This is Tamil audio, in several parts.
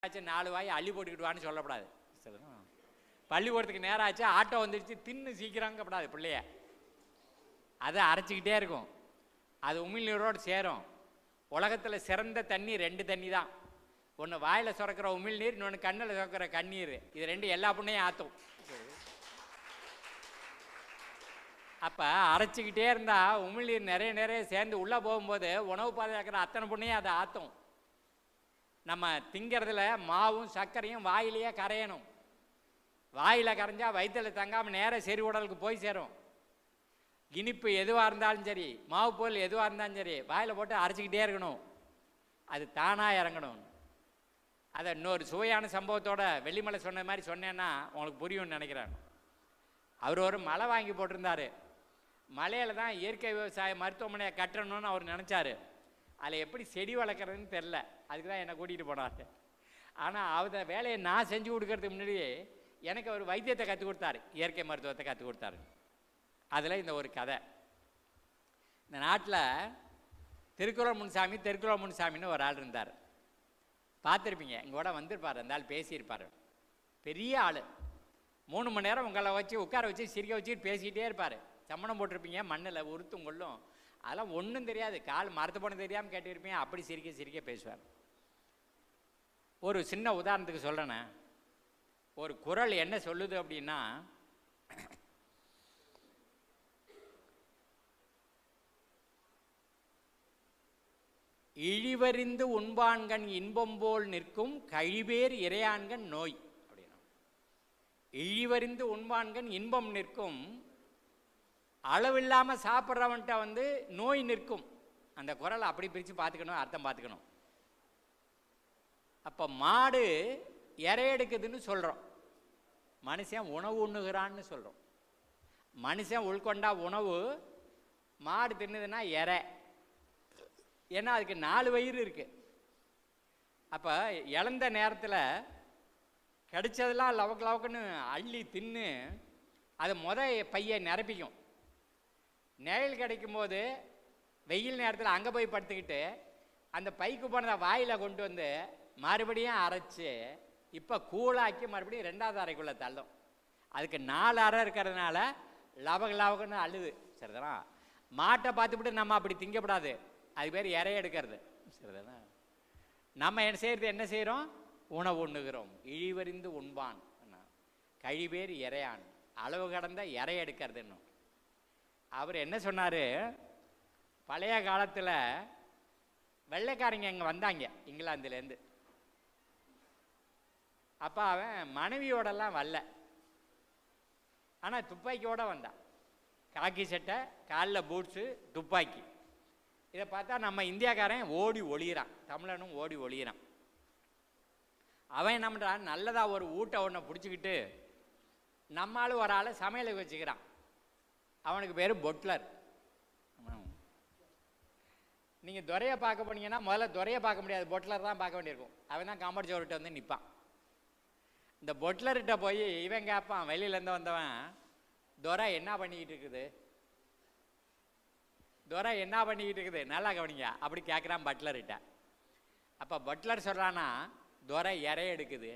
4 வாய் அள்ளி போட்டுக்கிட்டு வான்னு சொல்லக்கூடாது. பள்ளிக்கூடத்துக்கு நேரம் ஆச்சு, ஆட்டோ வந்துடுச்சு, தின்னு சீக்கிரங்கப்படாது பிள்ளைய. அதை அரைச்சிக்கிட்டே இருக்கும். அது உமிழ்நீரோடு சேரும். உலகத்தில் சிறந்த தண்ணி 2 தண்ணி தான். ஒன்று வாயில் சுரக்கிற உமிழ்நீர், இன்னொன்று கண்ணில் சுரக்கிற கண்ணீர். இது 2 எல்லா புண்ணையும் ஆற்றும். அப்போ அரைச்சிக்கிட்டே இருந்தால் உமிழ்நீர் நிறைய நிறைய சேர்ந்து உள்ளே போகும்போது உணவு பாதுகாக்கிற அத்தனை புண்ணையும் அதை ஆற்றும். நம்ம திங்கிறதுல மாவும் சர்க்கரையும் வாயிலேயே கரையணும். வாயில் கரைஞ்சா வயிற்றில் தங்காமல் நேராக செறி உடலுக்கு போய் சேரும். இனிப்பு எதுவாக இருந்தாலும் சரி, மாவு பொருள் எதுவாக இருந்தாலும் சரி, வாயில் போட்டு அரைச்சிக்கிட்டே இருக்கணும். அது தானாக இறங்கணும். அதை இன்னொரு சுவையான சம்பவத்தோட வெள்ளிமலை சொன்ன மாதிரி சொன்னேன்னா உங்களுக்கு புரியும்னு நினைக்கிறேன். அவர் ஒரு மலை வாங்கி போட்டிருந்தார். மலையில் தான் இயற்கை விவசாய மருத்துவமனையை கட்டணும்னு அவர் நினச்சார். அதில் எப்படி செடி வளர்க்குறதுன்னு தெரில. அதுக்கு தான் என்னை கூட்டிகிட்டு போனார். ஆனால் அவர் வேலையை நான் செஞ்சு கொடுக்கறதுக்கு முன்னாடியே எனக்கு அவர் வைத்தியத்தை கற்றுக் கொடுத்தாரு, இயற்கை மருத்துவத்தை கற்றுக் கொடுத்தாரு. அதில் இந்த ஒரு கதை. இந்த நாட்டில் திருக்குறள் முன்சாமின்னு ஒரு ஆள் இருந்தார். பார்த்துருப்பீங்க, எங்கூட வந்திருப்பார். அந்த ஆள் பேசியிருப்பார். பெரிய ஆள். 3 மணி நேரம் உங்களை வச்சு உட்கார வச்சு சிரிக்க வச்சுட்டு பேசிக்கிட்டே இருப்பார். சம்மணம் போட்டிருப்பீங்க, மண்ணில் உருத்தும் கொள்ளும். அதெல்லாம் ஒன்றும் தெரியாது. கால் மரத்து போன தெரியாமல் கேட்டிருப்பீங்க. அப்படி சிரிக்க சிரிக்க பேசுவார். ஒரு சின்ன உதாரணத்துக்கு சொல்கிறேனே. ஒரு குறள் என்ன சொல்லுது அப்படின்னா, இழிவறிந்து உண்பான்கண் இன்பம் போல் நிற்கும் கழிவேர் இறையான்கண் நோய் அப்படின்னா. இழிவறிந்து உண்பான்கண் இன்பம் நிற்கும், அளவில்லாமல் சாப்பிட்றவன்ட்ட நோய் நிற்கும். அந்த குறளை அப்படி பிரித்து பார்த்துக்கணும், அர்த்தம் பார்த்துக்கணும். அப்போ மாடு இறையெடுக்குதுன்னு சொல்கிறோம், மனுஷன் உணவு உண்ணுகிறான்னு சொல்கிறோம். மனுஷன் உள்கொண்டா உணவு, மாடு தின்னுதுன்னா இறை. ஏன்னா அதுக்கு 4 வயிறு இருக்குது. அப்போ இழந்த நேரத்தில் கிடைச்சதெல்லாம் லவக்குன்னு அள்ளி தின்னு அது பையை நிரப்பிக்கும். நிழல் கிடைக்கும்போது வெயில் நேரத்தில் அங்கே போய் படுத்துக்கிட்டு அந்த பைக்கு போனதை வாயில் கொண்டு வந்து மறுபடியும் அரைச்சி இப்போ கூழாக்கி மறுபடியும் 2வது அறைக்குள்ளே தள்ளும். அதுக்கு 4 அறை இருக்கிறதுனால லவக்குன்னு அழுது. சரிதானா? மாட்டை பார்த்துவிட்டு நம்ம அப்படி திங்கப்படாது. அது பேர் இறைய எடுக்கிறது. சரிதானா? நம்ம என்ன செய்கிறோம்? உணவு உண்ணுகிறோம். இழிவறிந்து உண்பான் கழிவேர் இறையான், அளவு கடந்த இறை எடுக்கிறதுன்னு. அவர் என்ன சொன்னார்? பழைய காலத்தில் வெள்ளைக்காரங்க இங்கே வந்தாங்க இங்கிலாந்துலேருந்து. அப்போ அவன் மனைவியோடலாம் வரல, ஆனால் துப்பாக்கியோடு வந்தான். காக்கி சட்டை, காலில் பூட்ஸு, துப்பாக்கி. இதை பார்த்தா நம்ம இந்தியாக்காரன் ஓடி ஒளியிறான், தமிழனும் ஓடி ஒளியிறான். அவன் என்ன பண்ணுறான்? நல்லதாக ஒரு ஊட்ட ஒன்றை பிடிச்சிக்கிட்டு நம்மளும் ஒரு ஆளை சமையலுக்கு வச்சுக்கிறான். அவனுக்கு பேர் பொட்லர். நீங்கள் துரையை பார்க்க போனீங்கன்னா முதல்ல துரையை பார்க்க முடியாது, பொட்லர் தான் பார்க்க வேண்டியிருக்கும். அவன் தான் காம்பவுண்ட் சோர்கிட்ட வந்து நிற்பான். இந்த பொட்லர்கிட்ட போய் இவன் கேட்பான், வெளியிலேருந்து வந்தவன், துரை என்ன பண்ணிக்கிட்டு இருக்குது, துரை என்ன பண்ணிக்கிட்டு இருக்குது, நல்லா கவனிங்க அப்படி கேட்குறான் பட்லர்கிட்ட. அப்போ பட்லர் சொல்கிறான்னா துரை இறைய எடுக்குது.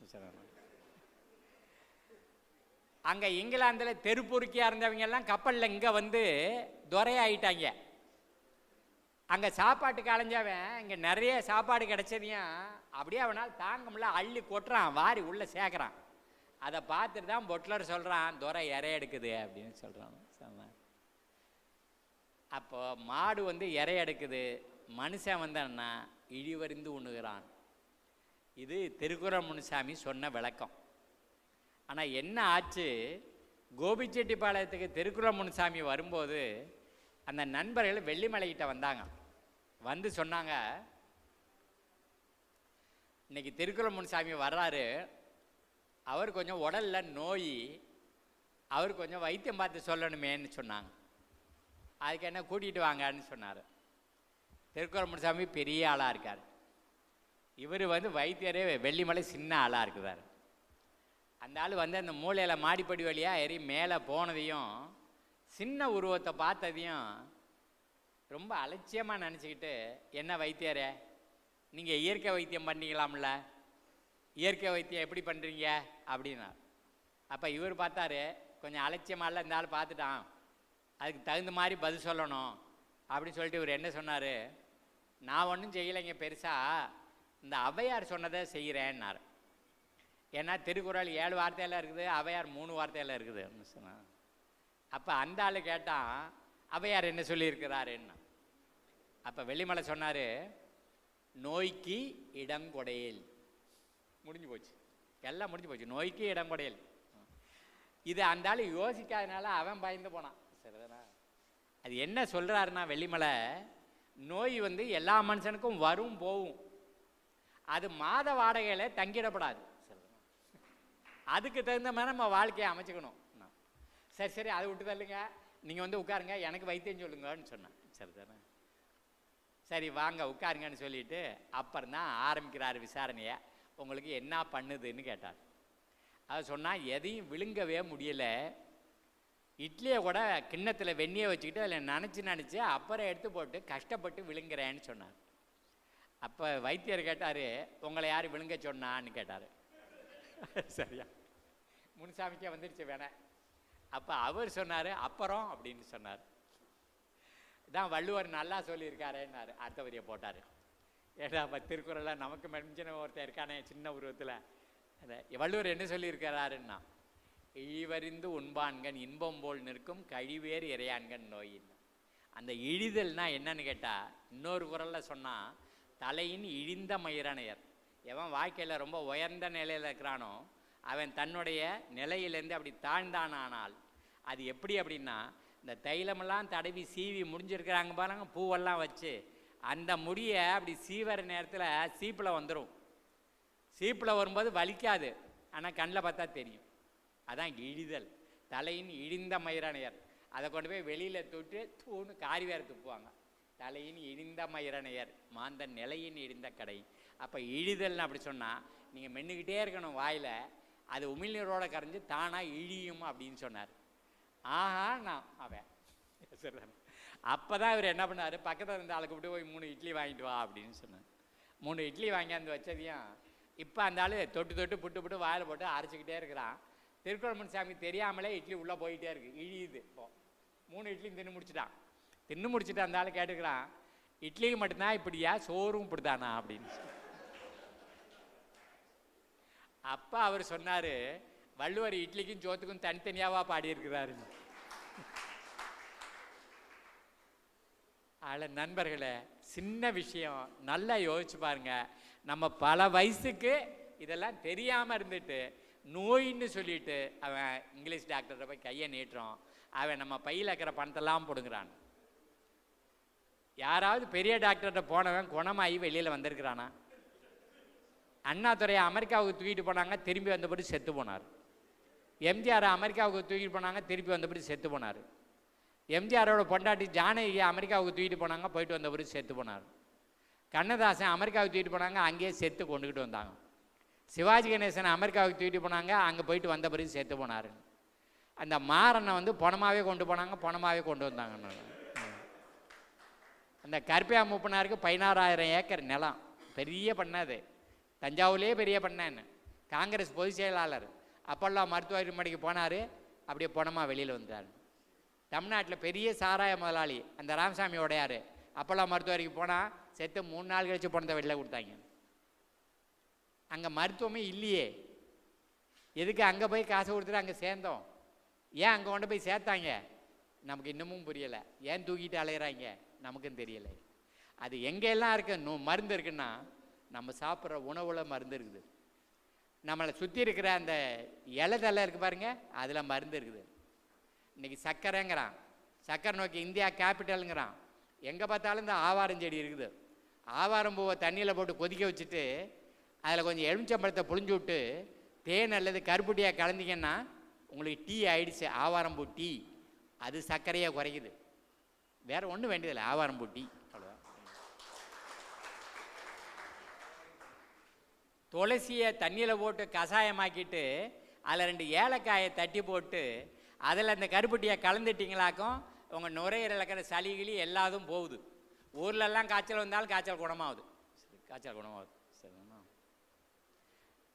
அங்கே இங்கிலாந்தில் தெருப்பொறுக்கியாக இருந்தவங்க எல்லாம் கப்பலில் இங்கே வந்து துரையாயிட்டாங்க. அங்கே சாப்பாட்டுக்கு அலைஞ்சவன் இங்கே நிறைய சாப்பாடு கிடைச்சதையும் அப்படியே அவனால் தாங்க முடியல, அள்ளி கொட்டுறான், வாரி உள்ளே சேர்க்குறான். அதை பார்த்துட்டு தான் பொட்லர் சொல்கிறான் துரை இறைய எடுக்குது அப்படின்னு சொல்கிறான். அப்போ மாடு இறைய எடுக்குது, மனுஷன் வந்தான்னா இழிவறிந்து உண்ணுகிறான். இது திருக்குறள் முனுசாமி சொன்ன விளக்கம். ஆனால் என்ன ஆச்சு, கோபிச்செட்டிப்பாளையத்துக்கு திருக்குறள் முனுசாமி வரும்போது அந்த நண்பர்கள் வெள்ளிமலைக்கிட்ட வந்தாங்க. வந்து சொன்னாங்க, இன்னைக்கு திருக்குறள் முனுசாமி வர்றாரு, அவர் கொஞ்சம் உடலில் நோய், அவர் கொஞ்சம் வைத்தியம் பார்த்து சொல்லணுமேன்னு சொன்னாங்க. அதுக்கு என்ன கூட்டிகிட்டு வாங்கன்னு சொன்னார். திருக்குறள் முனுசாமி பெரிய ஆளாக இருக்கார். இவர் வைத்தியரே வெள்ளிமலை சின்ன ஆளாக இருக்குதார். அந்த ஆள் அந்த மூலையில் மாடிப்படி வழியாக ஏறி மேலே போனதையும் சின்ன உருவத்தை பார்த்ததையும் ரொம்ப அலட்சியமாக நினச்சிக்கிட்டு, என்ன வைத்தியரே நீங்கள் இயற்கை வைத்தியம் பண்ணிக்கலாம்ல இயற்கை வைத்தியம் எப்படி பண்ணுறீங்க அப்படின்னா. அப்போ இவர் பார்த்தாரு, கொஞ்சம் அலட்சியமால இந்த ஆள் பார்த்துட்டான், அதுக்கு தகுந்த மாதிரி பதில் சொல்லணும் அப்படின்னு சொல்லிட்டு இவர் என்ன சொன்னார், நான் ஒன்றும் செய்யலைங்க பெருசாக, இந்த ஔவையார் சொன்னதை செய்கிறேன்னார். ஏன்னா திருக்குறள் 7 வார்த்தையில் இருக்குது, ஔவையார் 3 வார்த்தையில் இருக்குது சொன்னார். அப்போ அந்த ஆள் கேட்டான், ஔவையார் என்ன சொல்லியிருக்கிறாருன்னா. அப்போ வெள்ளிமலை சொன்னார், நோய்க்கு இடங்கொடையல். முடிஞ்சு போச்சு, எல்லாம் முடிஞ்சு போச்சு. நோய்க்கு இடங்கொடையல். இது அந்த ஆள் யோசிக்காதனால அவன் பயந்து போனான். சரிதானா? அது என்ன சொல்கிறாருன்னா வெள்ளிமலை, நோய் வந்து எல்லா மனுஷனுக்கும் வரும் போகும், அது மாத வாடகையில் தங்கிடப்படாது. அதுக்கு தகுந்த மாதிரி நம்ம வாழ்க்கையை அமைச்சுக்கணும். சரி சரி அதை விட்டு தள்ளுங்க, நீங்கள் வந்து உட்காருங்க, எனக்கு வைத்தியம் சொல்லுங்கன்னு சொன்னேன். சரிதானே? சரி வாங்க உட்காருங்கன்னு சொல்லிட்டு அப்புறம் தான் ஆரம்பிக்கிறார் விசாரணையை. உங்களுக்கு என்ன பண்ணுதுன்னு கேட்டார். அதை சொன்னால் எதையும் விழுங்கவே முடியலை, இட்லியை கூட கிண்ணத்தில் வெந்நியை வச்சுக்கிட்டு அதில் நினச்சி அப்புறம் எடுத்து போட்டு கஷ்டப்பட்டு விழுங்குறேன்னு சொன்னார். அப்போ வைத்தியர் கேட்டார், உங்களை யார் விழுங்க சொன்னான்னு கேட்டார். சரியா, முனுசாமிக்கே வந்துடுச்சு வேணேன். அப்போ அவர் சொன்னார், அப்புறம் அப்படின்னு சொன்னார். தான் வள்ளுவர் நல்லா சொல்லியிருக்காருன்னாரு. அடுத்த வரியை போட்டார். ஏடா அப்போ திருக்குறளில் நமக்கு மெஞ்சின ஒருத்தர் இருக்கானே சின்ன உருவத்தில், அதை வள்ளுவர் என்ன சொல்லியிருக்கிறாருன்னா, இழிவறிந்து உண்பான்கண் இன்பம் போல் நிற்கும் கழிவேறு இறையான்கண் நோயின். அந்த இழிதல்னா என்னன்னு கேட்டால், இன்னொரு குறளில் சொன்னால், தலையின் இழிந்த மயிரணையர். எவன் வாழ்க்கையில் ரொம்ப உயர்ந்த நிலையில் இருக்கிறானோ அவன் தன்னுடைய நிலையிலேருந்து அப்படி தாழ்ந்தானால் அது எப்படி அப்படின்னா, இந்த தைலமெல்லாம் தடவி சீவி முடிஞ்சிருக்கிறாங்க பாருங்க, பூவெல்லாம் வச்சு, அந்த முடியை அப்படி சீவர நேரத்தில் சீப்பில் வந்துடும். சீப்பில் வரும்போது வலிக்காது, ஆனால் கண்ணில் பார்த்தா தெரியும். அதான் இழிதல். தலையின் இழிந்த மயிரணையர். அதை கொண்டு போய் வெளியில் தொட்டு தூணு காரி வேற துப்புவாங்க. தலையின் இழிந்த மயிரணையர் மாந்தன் நிலையின் இழிந்த கடை. அப்போ இழிதல்னு அப்படி சொன்னால் நீங்கள் மென்னுக்கிட்டே இருக்கணும் வாயில், அது உமிழ்நீரோட கரைஞ்சி தானாக இழியும் அப்படின்னு சொன்னார். ஆஹா நான் அவன் சொல்கிறேன். அப்போ தான் இவர் என்ன பண்ணார், பக்கத்தில் இருந்த ஆளுக்கு விட்டு போய் 3 இட்லி வாங்கிட்டு வா அப்படின்னு சொன்னார். 3 இட்லி வாங்கியாந்து வச்சதையும் இப்போ அந்த ஆள் தொட்டு தொட்டு புட்டு வாயில் போட்டு அரைச்சிக்கிட்டே இருக்கிறான். திருக்குறள் முனுசாமி தெரியாமலே இட்லி உள்ளே போயிட்டே இருக்கு, இழியுது. இப்போ 3 இட்லியும் தின்னு முடிச்சுட்டு அந்த ஆள் கேட்டுக்கிறான், இட்லிக்கு மட்டும்தான் இப்படியா, சோறும் இப்படிதானா அப்படின்னு. அப்போ அவர் சொன்னார், வள்ளுவர் இட்லிக்கும் சோத்துக்கும் தனித்தனியாவா பாடியிருக்கிறாரு. அதில் நண்பர்களே, சின்ன விஷயம், நல்லா யோசிச்சு பாருங்க. நம்ம பல வயசுக்கு இதெல்லாம் தெரியாமல் இருந்துட்டு நோயின்னு சொல்லிட்டு அவன் இங்கிலீஷ் டாக்டரை போய் கையை நீட்டுறோம், அவன் நம்ம பையில் இருக்கிற பணத்தெல்லாம் போடுங்கிறான். யாராவது பெரிய டாக்டர்கிட்ட போனவன் குணமாகி வெளியில் வந்திருக்கிறானா? அண்ணாதுரையை அமெரிக்காவுக்கு தூக்கிட்டு போனாங்க, திரும்பி வந்தபடி செத்து போனார். எம்ஜிஆர் அமெரிக்காவுக்கு தூக்கிட்டு போனாங்க, திருப்பி வந்தபடி செத்து போனார். எம்ஜிஆரோட பொண்டாட்டி ஜானகியை அமெரிக்காவுக்கு தூக்கிட்டு போனாங்க, போயிட்டு வந்தபடி செத்து போனார். கண்ணதாசன் அமெரிக்காவுக்கு தூக்கிட்டு போனாங்க, அங்கேயே செத்து கொண்டுக்கிட்டு வந்தாங்க. சிவாஜி கணேசன் அமெரிக்காவுக்கு தூக்கிட்டு போனாங்க, அங்கே போயிட்டு வந்த பிறகு செத்து போனார். அந்த மாறனை வந்து பணமாகவே கொண்டு போனாங்க, பணமாகவே கொண்டு வந்தாங்க. அந்த கருப்பையா மூப்பனாருக்கு 16,000 ஏக்கர் நிலம், பெரிய பண்ணது, தஞ்சாவூர்லேயே பெரிய பண்ணேன்னு. காங்கிரஸ் பொதுச் செயலாளர். அப்போல்லா மருத்துவமனைக்கு போனார், அப்படியே பணமாக வெளியில் வந்தார். தமிழ்நாட்டில் பெரிய சாராய முதலாளி அந்த ராமசாமி உடையார். அப்போல்லா மருத்துவமனைக்கு போனால் செத்து 3 நாள் கழிச்சு பணத்தை வெளியில் கொடுத்தாங்க. அங்கே மருத்துவமே இல்லையே, எதுக்கு அங்கே போய் காசு கொடுத்துட்டு அங்கே சேர்ந்தோம்? ஏன் அங்கே கொண்டு போய் சேர்த்தாங்க? நமக்கு இன்னமும் புரியலை. ஏன் தூக்கிட்டு அலையிறாங்க நமக்கும் தெரியலை. அது எங்கெல்லாம் இருக்கு மருந்து இருக்குன்னா, நம்ம சாப்பிட்ற உணவுல மருந்து இருக்குது. நம்மளை சுற்றி இருக்கிற அந்த இலைதெல்லாம் இருக்குது பாருங்க, அதில் மருந்து இருக்குது. இன்றைக்கி சர்க்கரைங்கிறான், சர்க்கரை நோக்கி இந்தியா கேபிட்டலுங்கிறான். எங்கே பார்த்தாலும் இந்த ஆவாரம் செடி இருக்குது. ஆவாரம் பூவை தண்ணியில் போட்டு கொதிக்க வச்சுட்டு அதில் கொஞ்சம் எலுமிச்சம்பழத்தை புழிஞ்சு விட்டு தேன் அல்லது கருப்புட்டியாக கலந்திங்கன்னா உங்களுக்கு டீ ஆயிடுச்சு. ஆவாரம்பூ டீ, அது சர்க்கரையை குறைக்குது. வேற ஒன்றும் வேண்டியதில்லை, ஆவாரம்பூ டீ அவ்வளோதான். துளசியை தண்ணியில் போட்டு கஷாயமாக்கிட்டு அதில் 2 ஏலக்காயை தட்டி போட்டு அதில் அந்த கருப்பட்டியை கலந்துட்டிங்களாக்கும் உங்கள் நுரையீரல் இருக்கிற சளிகளி எல்லாதும் போகுது. ஊர்லெல்லாம் காய்ச்சல் வந்தாலும் காய்ச்சல் குணமாகுது. காய்ச்சல் குணமாகுது. சரிண்ணா?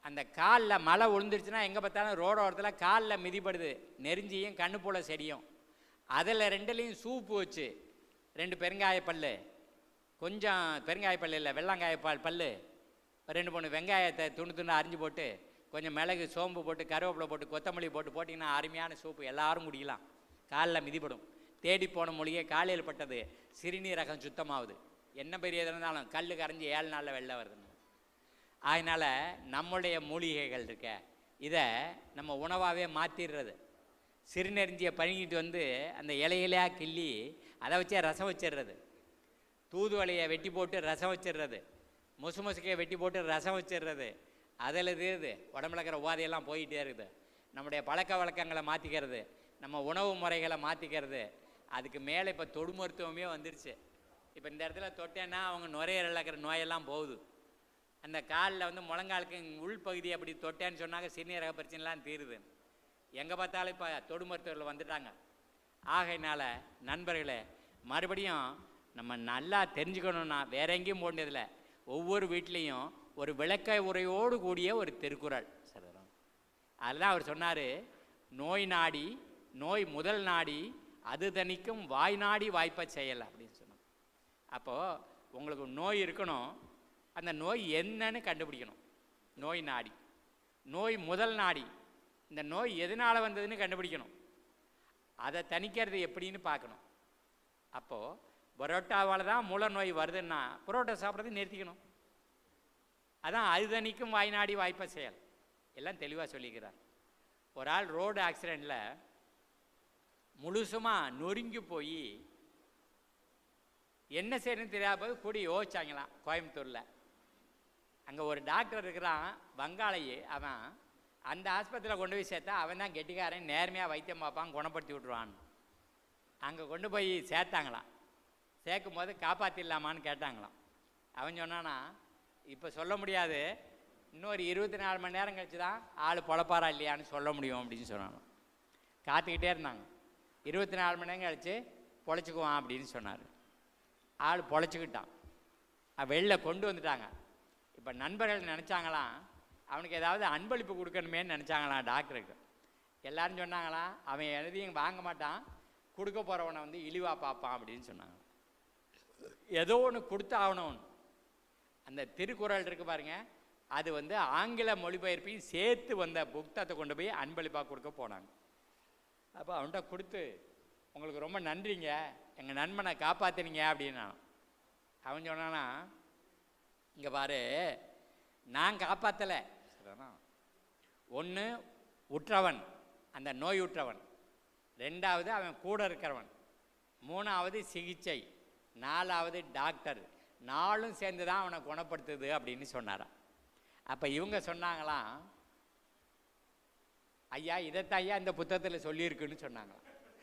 அந்த காலில் மழை விழுந்துருச்சுன்னா எங்கே பார்த்தாலும் ரோடு ஓரத்தில் காலில் மிதிப்படுது, நெருஞ்சியும் கண்ணு போல செடியும். அதில் ரெண்டுலேயும் சூப்பு வச்சு 2 பெருங்காயப்பல், கொஞ்சம் பெருங்காயப்பல் இல்லை வெள்ளங்காயப்பால் பல், 2-3 வெங்காயத்தை துண்டு அரிஞ்சு போட்டு, கொஞ்சம் மிளகு சோம்பு போட்டு கருவேப்பிலை போட்டு கொத்தமல்லி போட்டு போட்டிங்கன்னா அருமையான சூப்பு, எல்லாரும் குடிக்கலாம். காலில் மிதிப்படும். தேடி போன மொழியே காலையில் பட்டது, சிறுநீரகம் சுத்தமாகுது. என்ன பெரிய இருந்தாலும் கல் கரைஞ்சி 7 நாளில் வெளில வருதுன்னு. அதனால் நம்முடைய மூலிகைகள் இருக்க இதை நம்ம உணவாகவே மாற்றிடுறது. சிறுநெறிஞ்சியை பழகிட்டு வந்து அந்த இலையிலையாக கிள்ளி அதை வச்சே ரசம் வச்சிடுறது, தூதுவளையை வெட்டி போட்டு ரசம் வச்சிடுறது, முசுக்கையை வெட்டி போட்டு ரசம் வச்சிடுறது. அதில் இது உடம்புல இருக்கிற உபாதையெல்லாம் போயிட்டே இருக்குது. நம்முடைய பழக்க வழக்கங்களை மாற்றிக்கிறது, நம்ம உணவு முறைகளை மாற்றிக்கிறது. அதுக்கு மேலே இப்போ தொடு மருத்துவமே வந்துருச்சு. இப்போ இந்த இடத்துல தொட்டேன்னா அவங்க நுரையீரலில் இருக்கிற நோயெல்லாம் போகுது. அந்த காலில் வந்து முழங்காலுக்கு உள்பகுதி அப்படி தொட்டேன்னு சொன்னாங்க சிறுநீரக பிரச்சனைலாம் தீருது. எங்கே பார்த்தாலும் இப்போ தொடு மருத்துவர்கள் வந்துட்டாங்க. ஆகையினால நண்பர்களே, மறுபடியும் நம்ம நல்லா தெரிஞ்சுக்கணுன்னா வேற எங்கேயும் போண்டதில்ல, ஒவ்வொரு வீட்லேயும் ஒரு விளக்க உரையோடு கூடிய ஒரு திருக்குறள் சரிதான். அதுதான் அவர் சொன்னார், நோய் நாடி நோய் முதல் நாடி அது தணிக்கும் வாய் நாடி வாய்ப்பை செய்யலை அப்படின்னு சொன்னோம். அப்போது உங்களுக்கு நோய் இருக்கணும், அந்த நோய் என்னன்னு கண்டுபிடிக்கணும். நோய் நாடி, நோய் முதல் நாடி, இந்த நோய் எதனால் வந்ததுன்னு கண்டுபிடிக்கணும். அதை தணிக்கிறது எப்படின்னு பார்க்கணும். அப்போது பரோட்டாவால் தான் மூல நோய் வருதுன்னா பரோட்டா சாப்பிட்றது நிறுத்திக்கணும். அதான் அது தணிக்கும் வாய் நாடி வாய்ப்பை செயல். எல்லாம் தெளிவாக சொல்லிக்கிறார். ஒரு ஆள் ரோடு ஆக்சிடெண்ட்டில் முழுசுமாக நொறுங்கி போய் என்ன செய்யணும்னு தெரியாத போது கூடி யோசிச்சாங்களாம் கோயம்புத்தூரில். அங்கே ஒரு டாக்டர் இருக்கிறான் வங்காளையே, அவன் அந்த ஆஸ்பத்திரியில் கொண்டு போய் சேர்த்தா அவன் தான் கெட்டிக்காரன், நேர்மையாக வைத்தியம் பார்ப்பான், குணப்படுத்தி விட்ருவான். அங்கே கொண்டு போய் சேர்த்தாங்களாம். சேர்க்கும் போது காப்பாற்றிடலாமான்னு கேட்டாங்களாம். அவன் சொன்னானா, இப்போ சொல்ல முடியாது, இன்னொரு 24 மணி நேரம் கழிச்சு தான் ஆள் பொழப்பாரா இல்லையான்னு சொல்ல முடியும் அப்படின்னு சொன்னாங்க. காத்துக்கிட்டே இருந்தாங்க. 24 மணி நேரம் கழிச்சு பொழைச்சிக்குவான் அப்படின்னு சொன்னார். ஆள் பொழைச்சிக்கிட்டான். வெளில கொண்டு வந்துட்டாங்க. இப்போ நண்பர்கள் நினச்சாங்களாம் அவனுக்கு ஏதாவது அன்பளிப்பு கொடுக்கணுமேன்னு நினச்சாங்களாம் டாக்டருக்கு. எல்லாரும் சொன்னாங்களாம் அவன் எழுதியும் வாங்க மாட்டான், கொடுக்க போகிறவனை வந்து இழிவாக பார்ப்பான் அப்படின்னு சொன்னாங்க. ஏதோ ஒன்று கொடுத்து ஆகணும். அந்த திருக்குறள் இருக்குது பாருங்க, அது வந்து ஆங்கில மொழிபெயர்ப்பையும் சேர்த்து வந்த புத்தகத்தை கொண்டு போய் அன்பளிப்பாக கொடுக்க போனாங்க. அப்போ அவன்கிட்ட கொடுத்து, உங்களுக்கு ரொம்ப நன்றிங்க, எங்கள் நண்பனை காப்பாற்றினீங்க அப்படின்னா. அவன் சொன்னானா, இங்கே பாரு, நான் காப்பாற்றலை. ஒன்று உற்றவன், அந்த நோய் உற்றவன், 2வது அவன் கூட இருக்கிறவன், 3வது சிகிச்சை, 4வது டாக்டர், 4ம் சேர்ந்து தான் அவனை குணப்படுத்துது அப்படின்னு சொன்னாரான். அப்போ இவங்க சொன்னாங்களாம், ஐயா இதைத்தான் ஐயா இந்த புத்தகத்தில் சொல்லியிருக்குன்னு சொன்னாங்களாம்.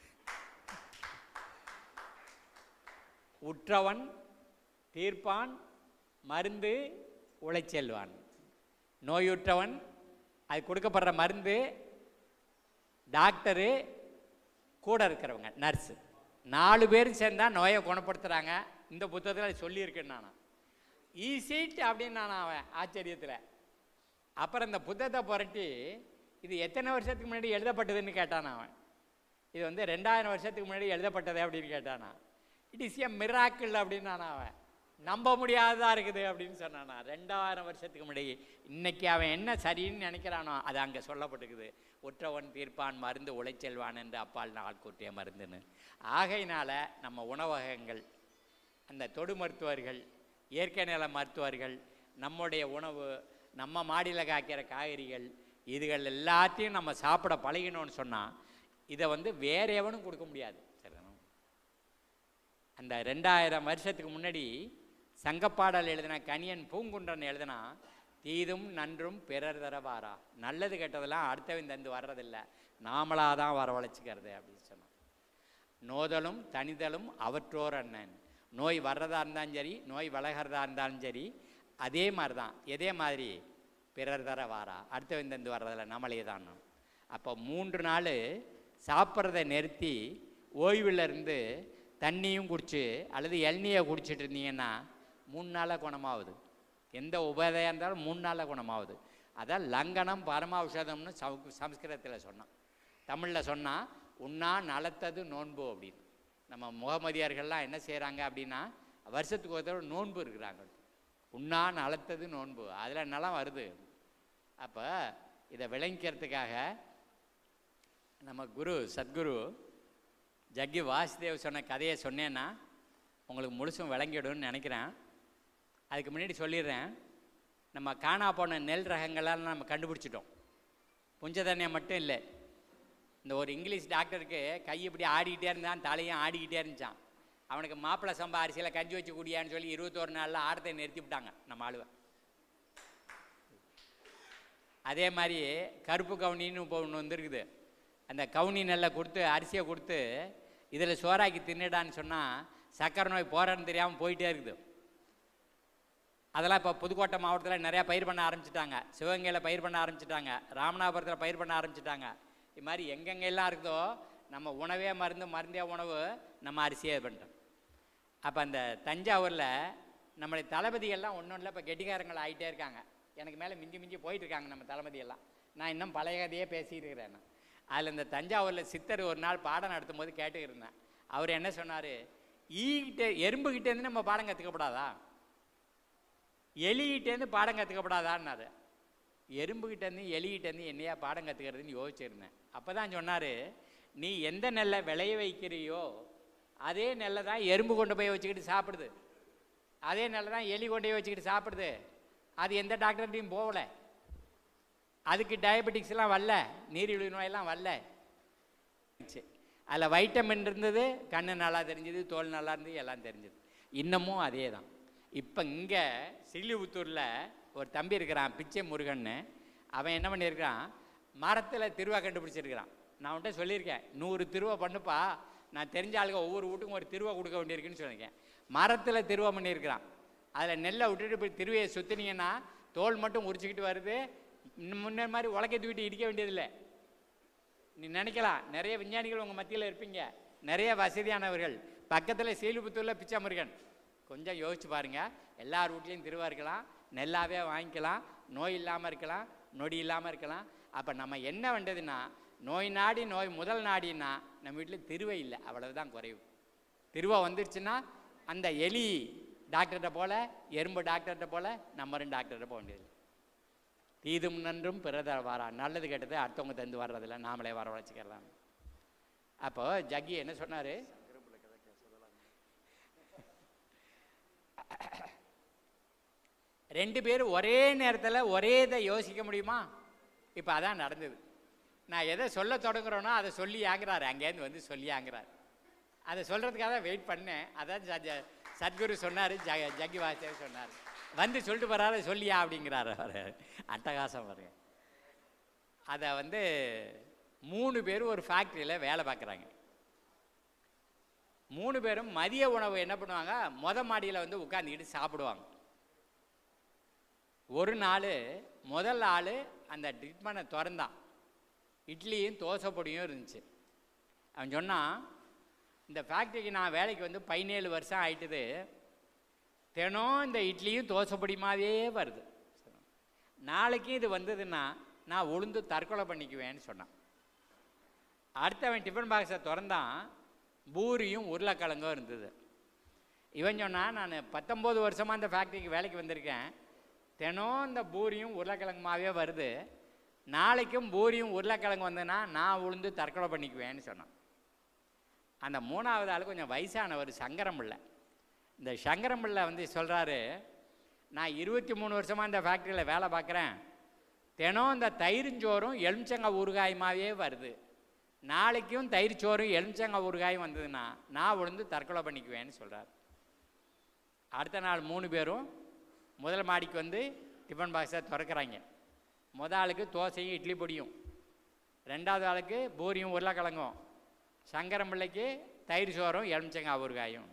உற்றவன் தீர்ப்பான் மருந்து உழைச்செல்வான். நோயுற்றவன் அது கொடுக்கப்படுற மருந்து, டாக்டரு, கூட இருக்கிறவங்க நர்ஸு, 4 பேரும் சேர்ந்தா நோயை குணப்படுத்துகிறாங்க. இந்த புத்தகத்தில் சொல்லியிருக்கேன்னு நானா ஈஸிட் அப்படின்னு நான் அவன் ஆச்சரியத்தில். அப்புறம் இந்த புத்தகத்தை புரட்டி இது எத்தனை வருஷத்துக்கு முன்னாடி எழுதப்பட்டதுன்னு கேட்டான் அவன். இது வந்து 2000 வருஷத்துக்கு முன்னாடி எழுதப்பட்டது அப்படின்னு கேட்டானா. இட் இஸ் எ மிராக்கிள் அப்படின்னு நான் அவன். நம்ப முடியாததாக இருக்குது அப்படின்னு சொன்னானா. 2000 வருஷத்துக்கு முன்னாடி. இன்னைக்கு அவன் என்ன சரின்னு நினைக்கிறானோ அது அங்கே சொல்லப்பட்டிருக்குது. உற்றவன் தீர்ப்பான் மருந்து உழைச்செல்வான் என்று அப்பால் நாள் கூட்டிய மருந்துன்னு. ஆகையினால நம்ம உணவகங்கள், அந்த தொடு மருத்துவர்கள், இயற்கை நல மருத்துவர்கள், நம்முடைய உணவு, நம்ம மாடியில் காய்க்கிற காய்கறிகள், இதுகள் எல்லாத்தையும் நம்ம சாப்பிட பழகினோன்னு சொன்னால் இதை வந்து வேற எவனும் கொடுக்க முடியாது. சரிதானோ? அந்த 2000 வருஷத்துக்கு முன்னாடி சங்கப்பாடல் எழுதின கணியன் பூங்குன்றன் எழுதினா, தீதும் நன்றும் பிறர் தரவாரா, நல்லது கெட்டதெல்லாம் அடுத்தவன் தந்து வர்றதில்லை, நாமளாக தான் வரவழைச்சிக்கிறது அப்படின்னு சொன்னான். நோதலும் தனிதலும் அவற்றோர் அண்ணன். நோய் வர்றதா இருந்தாலும் சரி, நோய் வளர்கிறதா இருந்தாலும் சரி, அதே மாதிரி தான். எதே மாதிரி பிறர் தர வாரா, அடுத்தவன் தந்து வர்றதில்லை, நம்மளே தான். அப்போ 3 நாள் சாப்பிட்றத நிறுத்தி ஓய்வில் இருந்து தண்ணியும் குடிச்சு அல்லது இளநியை குடிச்சிட்டு இருந்தீங்கன்னா 3 நாளாக குணமாகுது. எந்த உபாதையாக இருந்தாலும் 3 நாளில் குணமாகுது. அதான் லங்கனம் பரமாவுஷதம்னு சம்ஸ்கிருதத்தில் சொன்னான். தமிழில் சொன்னால் உண்ணா நலத்தது நோன்பு அப்படின்னு. நம்ம முகமதியர்கள்லாம் என்ன செய்கிறாங்க அப்படின்னா வருஷத்துக்கு ஒரு தடவை நோன்பு இருக்கிறாங்க. உண்ணா நலத்தது நோன்பு, அதில் நலம் வருது. அப்போ இதை விளங்கிக்கிறதுக்காக நம்ம குரு சத்குரு ஜக்கி வாசுதேவ் சொன்ன கதையை சொன்னேன்னா உங்களுக்கு முழுசும் விளங்கிடும்னு நினைக்கிறேன். அதுக்கு முன்னாடி சொல்லிடுறேன். நம்ம காணா போன நெல் ரகங்கள்லாம் நம்ம கண்டுபிடிச்சிட்டோம். புஞ்சதன்யம் மட்டும் இல்லை. இந்த ஒரு இங்கிலீஷ் டாக்டருக்கு கை இப்படி ஆடிக்கிட்டே இருந்தான், தலையும் ஆடிக்கிட்டே இருந்துச்சான். அவனுக்கு மாப்பிள்ளை சம்பா அரிசியில் கஞ்சி வச்சு குடியான்னு சொல்லி 21 நாளில் ஆடத்தை நிறுத்தி விட்டாங்க நம்ம ஆளுவை. அதே மாதிரி கருப்பு கவுனின்னு இப்போ ஒன்று வந்துருக்குது. அந்த கவுனி நெல்லை கொடுத்து அரிசியை கொடுத்து இதில் சோறாக்கி தின்னுடான்னு சொன்னால் சக்கரை நோய் போகிறன்னு தெரியாமல் போயிட்டே இருக்குது. அதெல்லாம் இப்போ புதுக்கோட்டை மாவட்டத்தில் நிறையா பயிர் பண்ண ஆரம்பிச்சிட்டாங்க. சிவகங்கையில் பயிர் பண்ண ஆரம்பிச்சிட்டாங்க. ராமநாதபுரத்தில் பயிர் பண்ண ஆரம்பிச்சிட்டாங்க. இது மாதிரி எங்கெங்கெல்லாம் இருக்குதோ நம்ம உணவே மருந்து, மருந்தே உணவு, நம்ம அரிசியே பண்ணுறோம். அப்போ அந்த தஞ்சாவூரில் நம்மளுடைய தளபதிகள்லாம் ஒன்றும் இல்லை, இப்போ கெட்டிக்காரங்கள் ஆகிட்டே இருக்காங்க. எனக்கு மேலே மிஞ்சி மிஞ்சி போயிட்டுருக்காங்க நம்ம தளபதியெல்லாம். நான் இன்னும் பழைய கதையே பேசிகிட்டு இருக்கிறேன். அதில் இந்த தஞ்சாவூரில் சித்தர் ஒரு நாள் பாடம் நடத்தும் போது கேட்டுக்கிருந்தேன். அவர் என்ன சொன்னார், எறும்புகிட்டேருந்து நம்ம பாடம் கற்றுக்கப்படாதா, எலிகிட்டேருந்து பாடம் கற்றுக்கப்படாதான்னாரு. எறும்புகிட்டேருந்து எலிகிட்டேருந்து என்னையா பாடம் கற்றுக்கிறதுன்னு யோசிச்சிருந்தேன். அப்போ தான் சொன்னார், நீ எந்த நெல்லை விளைய வைக்கிறியோ அதே நெல்லை தான் எறும்பு கொண்டு போய் வச்சுக்கிட்டு சாப்பிடுது, அதே நெல்லை தான் எலி கொண்டு போய் வச்சுக்கிட்டு சாப்பிடுது. அது எந்த டாக்டர்கிட்டையும் போகலை, அதுக்கு டயபெட்டிக்ஸ்லாம் வரல, நீரிழிவு நோயெல்லாம் வரல. அதில் வைட்டமின் இருந்தது, கண்ணு நல்லா தெரிஞ்சுது, தோல் நல்லா இருந்தது, எல்லாம் தெரிஞ்சுது. இன்னமும் அதே தான். இப்போ இங்கே ஸ்ரீலிபுத்தூரில் ஒரு தம்பி இருக்கிறான், பிச்சை முருகன்னு. அவன் என்ன பண்ணியிருக்கிறான், மரத்தில் திருவா கண்டுபிடிச்சிருக்கிறான். நான் உன்ட்ட சொல்லியிருக்கேன், 100 திருவா பண்ணுப்பா, நான் தெரிஞ்ச ஆளுங்க ஒவ்வொரு வீட்டுக்கும் ஒரு திருவா கொடுக்க வேண்டியிருக்குன்னு சொல்லியிருக்கேன். மரத்தில் திருவா பண்ணியிருக்கிறான். அதில் நெல்லை விட்டுட்டு போய் திருவையை சுற்றினீங்கன்னா தோல் மட்டும் உரிச்சிக்கிட்டு வருது. முன்னே மாதிரி உலக்கை தூக்கிட்டு இடிக்க வேண்டியதில்லை. நீ நினைக்கலாம், நிறைய விஞ்ஞானிகள் உங்கள் மத்தியில் இருப்பீங்க, நிறைய வசதியானவர்கள். பக்கத்தில் ஸ்ரீலிபுத்தூரில் பிச்சை முருகன். கொஞ்சம் யோசிச்சு பாருங்கள். எல்லார் வீட்லேயும் திருவா இருக்கலாம், நெல்லாவே வாங்கிக்கலாம், நோய் இல்லாமல் இருக்கலாம், நொடி இல்லாமல் இருக்கலாம். அப்போ நம்ம என்ன வேண்டதுன்னா, நோய் நாடி நோய் முதல் நாடின்னா நம்ம வீட்டில் திருவை இல்லை, அவ்வளவுதான் குறைவு. திருவா வந்துருச்சுன்னா அந்த எலி டாக்டர்கிட்ட போல், எறும்பு டாக்டர்கிட்ட போல், நம்ம 2 டாக்டர்கிட்ட போக வேண்டியதில்லை. தீதும் நன்றும் பிறத வாரா, நல்லது கெட்டது அடுத்தவங்க தந்து வர்றதில்ல, நாமளே வர வச்சுக்கலாம். அப்போ ஜக்கி என்ன சொன்னார், ரெண்டு பேரும் ஒரே நேரத்தில் ஒரே இதை யோசிக்க முடியுமா? இப்போ அதான் நடந்தது. நான் எதை சொல்ல தொடங்குறோனோ அதை சொல்லி ஆங்கிறாரு, அங்கேருந்து வந்து சொல்லி ஆங்கிறார். அதை சொல்கிறதுக்காக தான் வெயிட் பண்ணேன். அதான் சத்குரு சொன்னார், ஜக்கி வாசுதேவ் சொன்னார், வந்து சொல்லிட்டு போகிறாரு, சொல்லியா அப்படிங்கிறாரு. அவர் அட்டகாசம் பாருங்க. அதை 3 பேரும் ஒரு ஃபேக்ட்ரியில் வேலை பார்க்குறாங்க. 3 பேரும் மதிய உணவு என்ன பண்ணுவாங்க, மாடியில் உட்காந்துக்கிட்டு சாப்பிடுவாங்க. ஒரு நாள் முதல் ஆள் அந்த ட்ரீட்மெண்ட்டை திறந்தான். இட்லியும் தோசை பொடியும் இருந்துச்சு. அவன் சொன்னான், இந்த ஃபேக்ட்ரிக்கு நான் வேலைக்கு 17 வருஷம் ஆயிட்டுது, தினம் இந்த இட்லியும் தோசை பொடி மாதிரியே வருது. நாளைக்கு இது வந்ததுன்னா நான் உளுந்து தற்கொலை பண்ணிக்குவேன்னு சொன்னான். அடுத்தவன் டிஃபன் பாக்ஸை திறந்தான், பூரியும் உருளைக்கிழங்கும் இருந்தது. இவன் சொன்னான், நான் 19 வருஷமாக இந்த ஃபேக்ட்ரிக்கு வேலைக்கு வந்திருக்கேன், தினம் இந்த பூரியும் உருளைக்கிழங்குமாவே வருது, நாளைக்கும் பூரியும் உருளைக்கிழங்கு வந்ததுன்னா நான் உளுந்து தற்கொலை பண்ணிக்குவேன்னு சொன்னான். அந்த 3வது ஆள் கொஞ்சம் வயசானவர், சங்கரம்பிள்ளை. இந்த சங்கரம்பிள்ளை சொல்கிறாரு, நான் 23 வருஷமாக இந்த ஃபேக்ட்ரியில் வேலை பார்க்குறேன், தினம் இந்த தயிர்ச்சோறும் எலுமிச்சங்காய் ஊறுகாயுமாவே வருது, நாளைக்கும் தயிர்ச்சோறும் எலுமிச்சங்காய் ஊறுகாயும் வந்ததுன்னா நான் உளுந்து தற்கொலை பண்ணிக்குவேன்னு சொல்கிறார். அடுத்த நாள் 3 பேரும் முதல் மாடிக்கு டிஃபன் பாக்ஸை திறக்கிறாங்க. முதல் ஆளுக்கு தோசையும் இட்லி பொடியும், 2வது ஆளுக்கு பூரியும் உருளைக்கிழங்கும், சங்கரம்பிள்ளைக்கு தயிர் சோறும் எலுமிச்சங்காய் ஊறுகாயும்.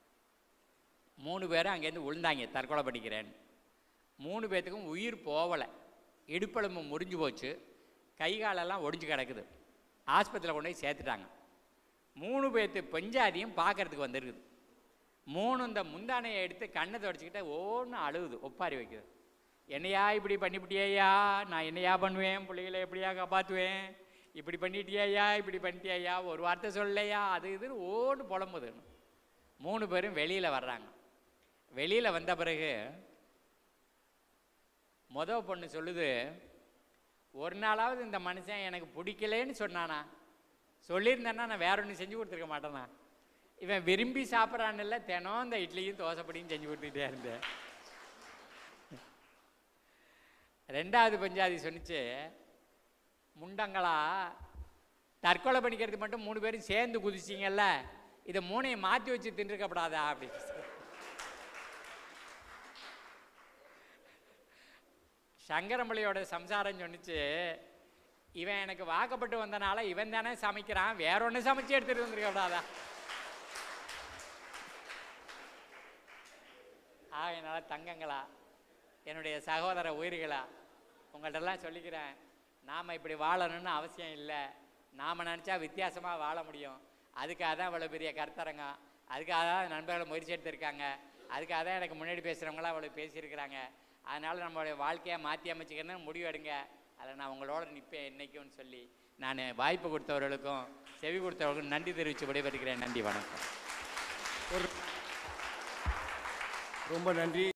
3 பேரும் அங்கேருந்து விழுந்தாங்க, தற்கொலை பண்ணிக்கிறேன்னு. 3 பேர்த்துக்கும் உயிர் போகலை, இடுப்பெலும்பு முறிஞ்சு போச்சு, கை காலெல்லாம் ஒடிஞ்சு கிடக்குது. ஆஸ்பத்திரியில் கொண்டு போய் சேர்த்துட்டாங்க. 3 பேர்த்து பெஞ்சாதியும் பார்க்கறதுக்கு வந்துருக்குது. 3 இந்த முந்தானையை எடுத்து கண்ணை தொடச்சிக்கிட்ட ஒன்று அழுகுது, ஒப்பாரி வைக்குது. என்னையா இப்படி பண்ணிவிட்டியா, நான் என்னையா பண்ணுவேன், பிள்ளைகளை எப்படியா காப்பாற்றுவேன், இப்படி பண்ணிட்டியா, இப்படி பண்ணிட்டியா, ஒரு வார்த்தை சொல்லலையா, அது இதுன்னு ஓடு புலம்புதுன்னு. 3 பேரும் வெளியில் வர்றாங்க. வெளியில் வந்த பிறகு பொண்ணு சொல்லுது, ஒரு நாளாவது இந்த மனுஷன் எனக்கு பிடிக்கலேன்னு சொன்னானா, சொல்லியிருந்தேன்னா நான் வேற ஒன்று செஞ்சு கொடுத்துருக்க மாட்டேனா, இவன் விரும்பி சாப்பிட்றான்ல, தினம் இந்த இட்லியும் தோசைப்படியும் செஞ்சு கொடுத்துக்கிட்டே இருந்தேன். 2வது பஞ்சாதி சொன்னிச்சு, முண்டங்களா தற்கொலை பண்ணிக்கிறதுக்கு மட்டும் 3 பேரும் சேர்ந்து குதிச்சிங்கல்ல, இதை 3ஐயும் மாற்றி வச்சு தின்றுக்கப்படாதா அப்படின்னு. சங்கரமலையோட சம்சாரம் சொன்னிச்சு, இவன் எனக்கு வாக்கப்பட்டு வந்தனால இவன் தானே சமைக்கிறான், வேற ஒன்று சமைச்சு எடுத்துட்டு வந்துருக்கப்படாதா. ஆகையினால தங்கங்களா, என்னுடைய சகோதர உயிர்களா, உங்கள்கிட்டலாம் சொல்லிக்கிறேன், நாம் இப்படி வாழணும்னு அவசியம் இல்லை. நாம் நினச்சா வித்தியாசமாக வாழ முடியும். அதுக்காக தான் இவ்வளோ பெரிய கருத்தரங்கம், அதுக்காக தான் நண்பர்களை முயற்சி எடுத்திருக்காங்க, அதுக்காக தான் எனக்கு முன்னாடி பேசுகிறவங்களாம் அவ்வளோ பேசியிருக்கிறாங்க. அதனால் நம்மளுடைய வாழ்க்கையை மாற்றி அமைச்சிக்கணும்னு முடிவு எடுங்க. அதில் நான் உங்களோட நிற்பேன் என்றைக்கும்னு சொல்லி நான் வாய்ப்பு கொடுத்தவர்களுக்கும் செவி கொடுத்தவர்களுக்கும் நன்றி தெரிவித்து விடைபெறுகிறேன். நன்றி, வணக்கம். ரொம்ப நன்றி.